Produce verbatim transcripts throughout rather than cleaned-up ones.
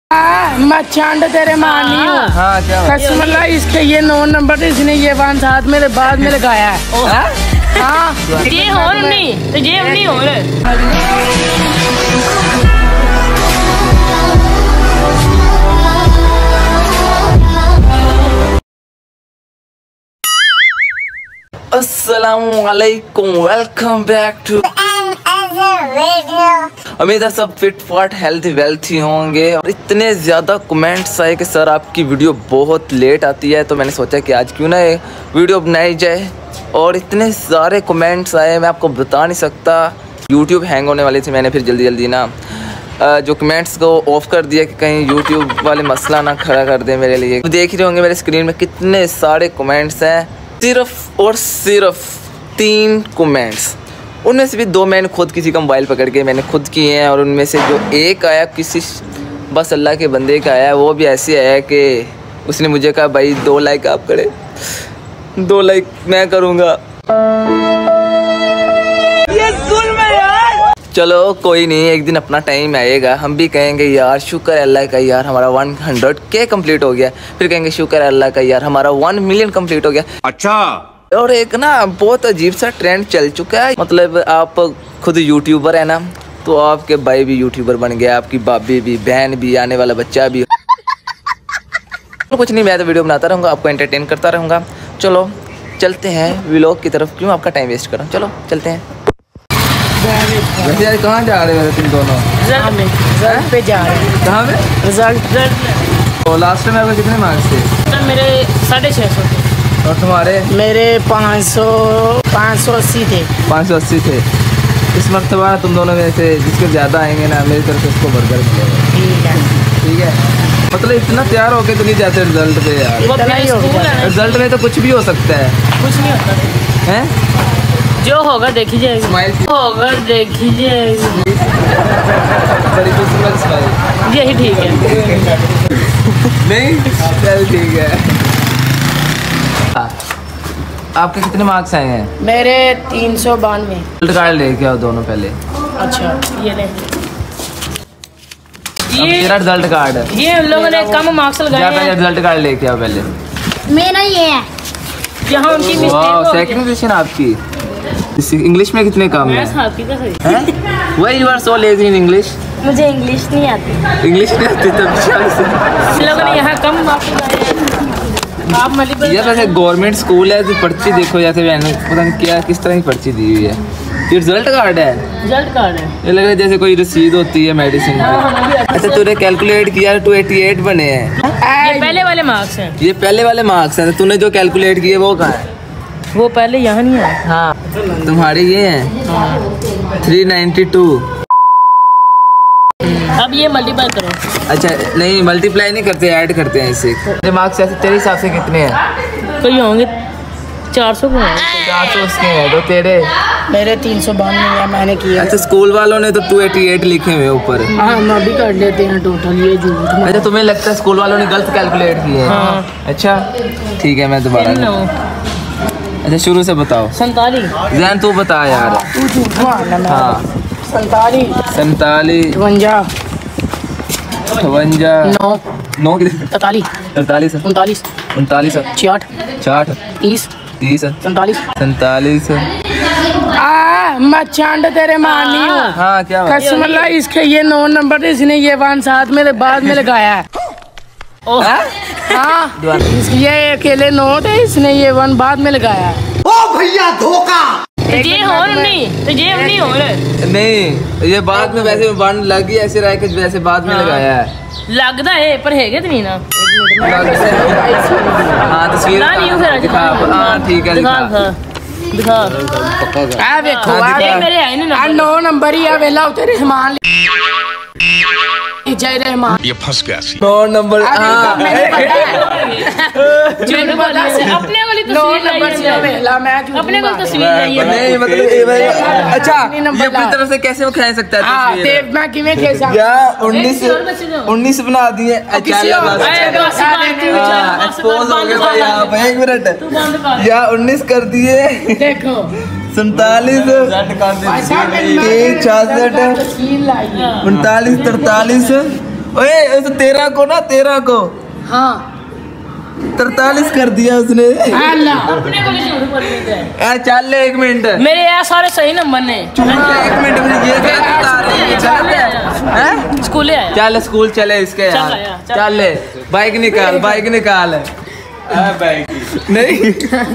मैं चांद तेरे मानी हूँ। हाँ क्या कसम अल्लाह इसके ये नौ नंबर इसने ये वन साथ मेरे बाद में लगाया है। हाँ ये हो नहीं तो ये नहीं हो अस्सलामुअलैकुम, वेलकम बैक टू उम्मीद है सब फिट फाट हेल्थी वेल्थी होंगे। और इतने ज़्यादा कमेंट्स आए कि सर आपकी वीडियो बहुत लेट आती है, तो मैंने सोचा कि आज क्यों ना ये वीडियो बनाई जाए। और इतने सारे कमेंट्स आए मैं आपको बता नहीं सकता। यूट्यूब हैंग होने वाली थी, मैंने फिर जल्दी जल्दी ना जो कमेंट्स को ऑफ कर दिया कि कहीं यूट्यूब वाले मसला ना खड़ा कर दे मेरे लिए। देख रहे होंगे मेरे स्क्रीन में कितने सारे कमेंट्स हैं, सिर्फ और सिर्फ तीन कमेंट्स। उनमें से भी दो मैंने खुद किसी का मोबाइल पकड़ के मैंने खुद किए हैं, और उनमें से जो एक आया किसी बस अल्लाह के बंदे का आया, वो भी ऐसे आया कि उसने मुझे कहा भाई दो लाइक आप करे, दो लाइक मैं करूँगा। ये जुल्म है यार। चलो कोई नहीं, एक दिन अपना टाइम आएगा, हम भी कहेंगे यार शुक्र है अल्लाह का यार हमारा वन हंड्रेड के कम्प्लीट हो गया। फिर कहेंगे शुक्र है अल्लाह का यार हमारा वन मिलियन कम्प्लीट हो गया। अच्छा। और एक ना बहुत अजीब सा ट्रेंड चल चुका है, मतलब आप खुद यूट्यूबर है ना, तो आपके भाई भी यूट्यूबर बन गया, आपकी भाभी भी, बहन भी, आने वाला बच्चा भी। तो कुछ नहीं, मैं तो वीडियो बनाता रहूँगा, आपको एंटरटेन करता रहूँगा। चलो चलते हैं व्लॉग की तरफ, क्यों आपका टाइम वेस्ट करूँ। चलो चलते हैं। वैसे यार कहाँ जा रहे हो तुम दोनों? रिजल्ट पे जा रहे हैं। कहाँ पे? रिजल्ट। तो लास्ट में आपके कितने मार्क्स थे? मेरे साढ़े छः सौ थे। और तुम्हारे? मेरे पाँच सौ पाँच सौ अस्सी थे। पाँच सौ अस्सी थे। इस मरतबा तुम दोनों में से जिसके ज़्यादा आएंगे ना, मेरी तरफ से उसको बर्गर मिलेगा। ठीक है ठीक है। मतलब इतना तैयार होके तो नहीं जाते रिजल्ट पे यार। रिजल्ट में तो कुछ भी हो सकता है। कुछ नहीं होता है, जो होगा देखी जाएगी। स्माइल होगा देखी जाएगी। बड़ी खूबसूरत स्माइल। यही ठीक है। नहीं चल ठीक है। आपके कितने मार्क्स आए हैं? मेरे तीन सौ बानवे। रिजल्ट कार्ड लेके आओ दोनों पहले। अच्छा ये ले, ये मेरा रिजल्ट कार्ड है। ये उन लोगों ने कम मार्क्स लगाए हैं। पहले रिजल्ट कार्ड लेके आओ पहले। मेरा ये है। यहाँ उनकी मिस्टेक हो गई। सेकंड पोजीशन आपकी। इंग्लिश में कितने कम है? Why you are so lazy in English? मुझे इंग्लिश नहीं आती। इंग्लिश नहीं आती तब लोगों ने यहाँ कम मार्क्स लगाए हैं। आप मलिक यार वैसे गवर्नमेंट स्कूल है तो पर्ची देखो, जैसे मैंने पता नहीं क्या किस तरह की पर्ची दी हुई है। ये रिजल्ट कार्ड है। रिजल्ट कार्ड है। ये लग रहा है जैसे कोई रसीद होती है मेडिसिन की। अच्छा तूने कैलकुलेट किया टू एटी एट बने हैं। ये पहले वाले मार्क्स हैं। ये पहले वाले मार्क्स हैं। तूने जो कैलकुलेट किए वो कहाँ है? वो पहले यहाँ नहीं है। हाँ तुम्हारे ये हैं थ्री नाइन्टी टू। अब ये मल्टीप्लाई करो। अच्छा नहीं मल्टीप्लाई नहीं करते, ऐड करते हैं इससे। तेरे मार्क्स ऐसे तेरे हिसाब से कितने हैं? कोई होंगे चार सौ को चार सौ उसके हैं। तो तेरे? मेरे तीन सौ बानवे है, मैंने किया। अच्छा स्कूल वालों ने तो टू एटी एट लिखे हुए ऊपर। हाँ हम भी कर लेते हैं टोटल, ये झूठ। अच्छा तुम्हें लगता है स्कूल वालों ने गलत कैलकुलेट किए? हाँ। अच्छा ठीक है मैं दोबारा। अच्छा शुरू से बताओ। सैंतालीस। जैन तू बता यार। तू झूठ मारना। हाँ सैंतालीस सैंतालीस चौवंजा छवंजा नौ नौ तैतालीस तैतालीस उनतालीस उनतालीस छियाठ साठ तीस तीस सैंतालीस। सैंतालीस। आ मैं चांद तेरे मानी हूँ। हाँ क्या बात? कसम अल्लाह इसके ये नौ नंबर इसने ये वन साथ मेरे बाद में लगाया है। हाँ ये अकेले नौ थे, इसने ये वन बाद में लगाया है। ओ भैया धोखा। ये हो नहीं तो ये नहीं हो रहे। नहीं ये बाद में वैसे वन लगी ऐसे रह के वैसे बाद में लगाया है। लगता है पर है क्या नहीं ना। हाँ तस्वीर दिखा। हाँ ठीक है दिखा दिखा। आ देखो आ मेरे है नहीं आ नौ नंबर ही आ वेला तेरे सामान जय रहमान। ये फंस गया। नौ नंबर। हाँ अपने वाली तस्वीर अपने को तस्वीर नहीं मतलब अच्छा ये अपनी तरफ से कैसे वो खा सकता है? मैं किਵੇਂ खा सकता? या उन्नीस उन्नीस बना दिए। एक्सपोज हो गए भाई आप। एक मिनट या उन्नीस कर दिए। देखो सैतालीस तीस छियासठ उनतालीस तरतालीस ओए तेरह को ना तेरह को हाँ तरतालीस कर दिया उसने। अल्लाह अपने को भी झूठ बोलने दे। यार चल ले एक मिनट मेरे यार सारे सही नंबर ने। एक मिनट मुझे ये गलत बता रही है, गलत है हैं? स्कूल आया। चल स्कूल चले इसके यार। चल आया, चल। चल ले बाइक निकाल बाइक निकाल नहीं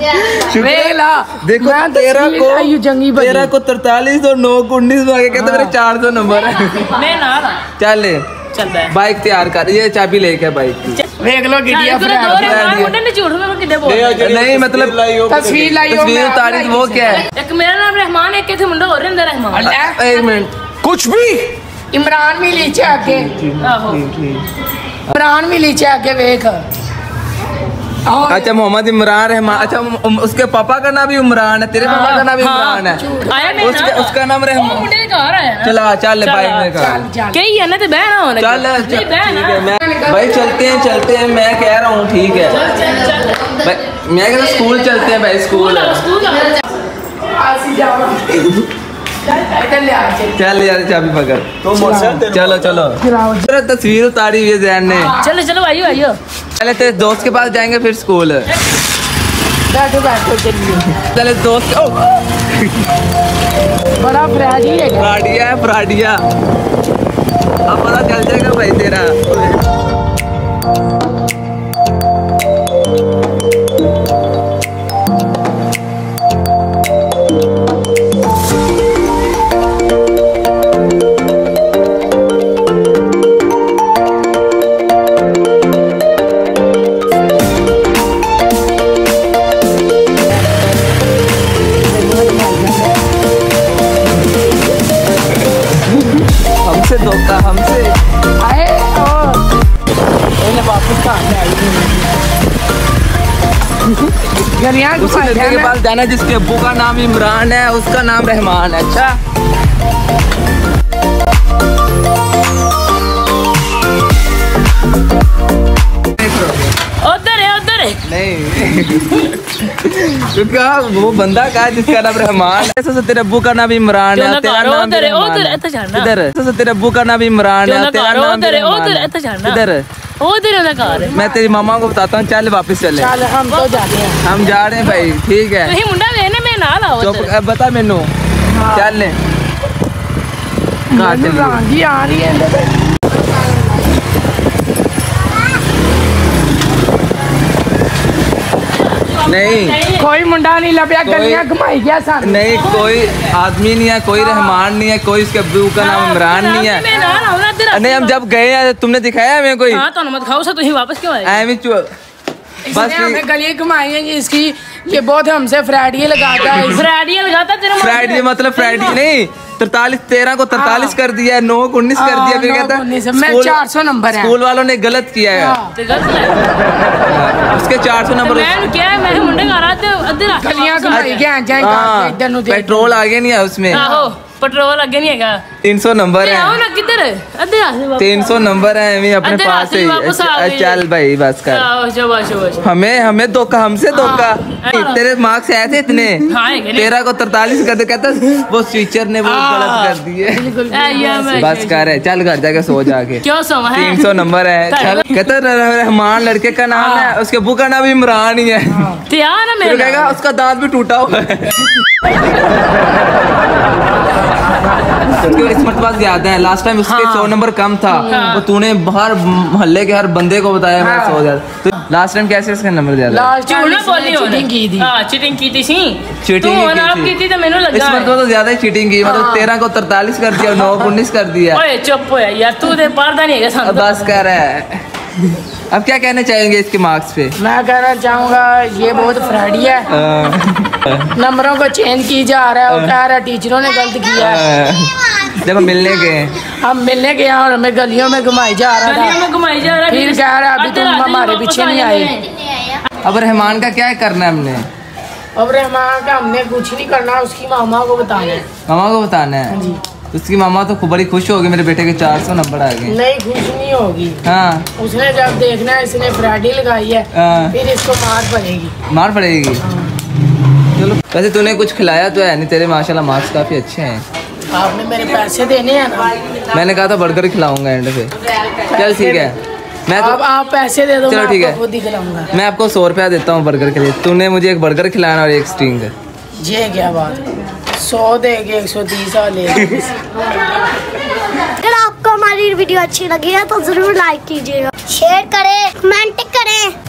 देखो तेरह को जंगी तेरह को तरतालीस और नौ को उन्नीस में आगे कहते मेरे चार सौ नंबर है। मैं ना रहा। चल ले चल बे। बाइक तैयार कर ये चाबी लेके बाइक की देख लो गिटिया मुंडे ने झूठ में कितने बोल। नहीं मतलब तस्वीर लाई तस्वीर उतारी वो क्या है? एक मेरा नाम रहमान है कहते मुंडा हो रहे रहमान। एक मिनट कुछ भी इमरान भी लीचे आगे आहो। इमरान भी लीचे आगे वेख। अच्छा मोहम्मद इमरान रहमान। अच्छा उसके पापा का नाम भी इमरान है तेरे पापा का नाम भी इमरान है। आया मैं उसका उसका नाम रहमान। मुंडे के घर आया ना। चला चल बाइक में कर कही है ना तो बहना होना। चल ठीक है मैं भाई चलते हैं चलते हैं मैं कह रहा हूँ ठीक है मैं कह रहा स्कूल चलते हैं भाई स्कूल चल यार चाबी पकड़ चलो चलो तस्वीर उतारी हुई है जैन ने। चलो चलो आइयो आइयो। पहले तेरे दोस्त के पास जाएंगे फिर स्कूल। बैठो बैठो चलिए। चले दोस्त बड़ा फ्राडी है फ्राडिया है फ्राडिया अब पता चल जाएगा भाई तेरा। हमसे धोखा हमसे आए और वापस उस लड़के के पास जाना जिसके अब्बू का नाम इमरान है उसका नाम रहमान है। अच्छा उधर है उधर है। नहीं तो क्या वो बंदा का जिसका नाम रहमान है तो तेरे अब्बू का नाम इमरान है तेरा नाम उधर है उधर है तो जानना। इधर तो तेरे अब्बू का नाम इमरान है तेरा नाम उधर है उधर है तो जानना। इधर उधर है ना कार। मैं तेरी मामा को बताता हूँ चल वापस चले। चल हम तो जाते हैं हम जा रहे हैं भाई ठीक है। नहीं मुंडा लेने में ना लाओ। चुप बता मैनू चल ले कहाँ चली आ रही है। नहीं कोई मुंडा नहीं लभ्या गलियां घुमाई गया सन। नहीं कोई आदमी नहीं है कोई रहमान नहीं है कोई उसके अब्बू का नाम इमरान नहीं है। नहीं हम जब गए हैं तुमने दिखाया हमें कोई। हाँ तो मत खाओ तुम वापस क्यों आए? एम बस हमें गलियां घुमाई हैं इसकी ये बहुत हमसे फ्राइडे लगाता है। फ्राइडे लगाता तेरा फ्राइडे मतलब फ्राइडे नहीं तरतालीस तेरह को तरतालीस कर दिया नौ को उन्नीस कर दिया फिर कहता मैं चार सौ नंबर है। स्कूल वालों ने गलत किया है उसके चार सौ नंबर। क्या है मैं मुंडे का रहा था अधर गलियां घुमाई गया जाएगा इधर नु पेट्रोल आगे नहीं है उसमें। आहो पेट्रोल आगे नहीं है तीन सौ नंबर है। आओ ना किधर अधर तीन सौ नंबर है हमें अपने पास ही। चल भाई बस कर हमें हमें धोखा हमसे धोखा। तेरे मार्क्स आए थे इतने तेरह को तरतालीस कर दे कहता वो टीचर ने वो गलत कर दिए। बस कर है चल घर जाके सो जाके क्यों सो तीन सौ नंबर है। चल कहता रहमान लड़के का नाम है उसके अब्बू का नाम इमरान ही है। कहेगा उसका दांत भी टूटा हुआ है। इस मरतबा ज्यादा है लास्ट टाइम उसके सौ नंबर कम था वो तूने हर मोहल्ले के हर बंदे को बताया मैं सौ ज्यादा। तो लास्ट टाइम कैसे इसका नंबर ज्यादा? चीटिंग की थी। हाँ चीटिंग की थी सी चीटिंग की थी तो मैंने लगा इस मरतबा तो ज्यादा ही चीटिंग की मतलब तेरह को तरतालीस कर दिया नौ को उन्नीस कर दिया। ओए चुप हो यार तू तो पर्दा नहीं है। बस कर है अब क्या कहना चाहेंगे इसके मार्क्स पे? मैं कहना चाहूँगा ये बहुत फ्रॉडी है। नंबरों को चेंज की जा रहा है और कह रहा है टीचरों ने गलत किया है। जब हम मिलने गए हम मिलने गए और हमें गलियों में घुमाई जा रहा था में घुमाई जा रहा फिर कह रहा अभी तुम हमारे पीछे नहीं आए। अब रहमान का क्या करना है हमने? अब रहमान का हमने कुछ नहीं करना उसकी मामा को बताना है। मामा को बताना है जी। उसकी मामा तो बड़ी खुश होगी मेरे बेटे के चार सौ नंबर आ गए। नहीं खुश नहीं होगी। हाँ उसने जब देखना है इसने फ्राइडे लगाई है फिर इसको मार पड़ेगी। मार पड़ेगी। चलो वैसे तूने कुछ खिलाया तो है नहीं तेरे माशाल्लाह मार्क्स काफी अच्छे हैं। आपने मेरे पैसे देने हैं ना। मैंने कहा था बर्गर खिलाऊंगा एंड पे। चल ठीक है, मैं तो आप आप पैसे दे दो, चलो मैं ठीक आपको है, खुद ही खिलाऊंगा। मैं आपको सौ रुपया देता हूँ बर्गर के लिए। तूने मुझे एक बर्गर खिलाना और एक स्टिंग। ये क्या बात, सौ दे के एक सौ तीस आ ले। अगर आपको हमारी वीडियो अच्छी लगी है तो जरूर लाइक कीजिएगा, शेयर करें, कमेंट करें।